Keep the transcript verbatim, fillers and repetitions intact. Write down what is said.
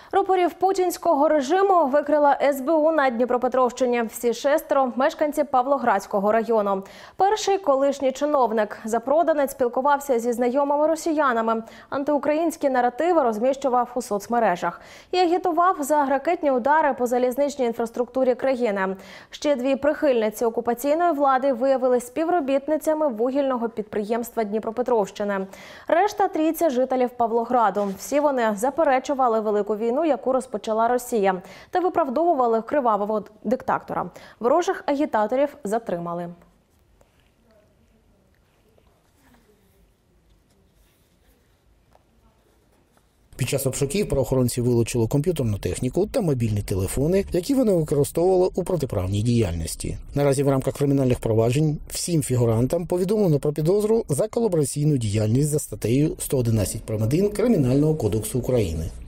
Рупорів путінського режиму викрила ес бе у на Дніпропетровщині. Всі шестеро – мешканці Павлоградського району. Перший – колишній чиновник. Запроданець спілкувався зі знайомими росіянами. Антиукраїнські наративи розміщував у соцмережах. І агітував за ракетні удари по залізничній інфраструктурі країни. Ще дві прихильниці окупаційної влади виявились співробітницями вугільного підприємства Дніпропетровщини. Решта – трійця жителів Павлограду. Всі вони заперечували велику війну, яку розпочала Росія, та виправдовували кривавого диктатора. Ворожих агітаторів затримали. Під час обшуків правоохоронці вилучили комп'ютерну техніку та мобільні телефони, які вони використовували у протиправній діяльності. Наразі в рамках кримінальних проваджень всім фігурантам повідомлено про підозру за колабораційну діяльність за статтею сто одинадцять прим. один Кримінального кодексу України.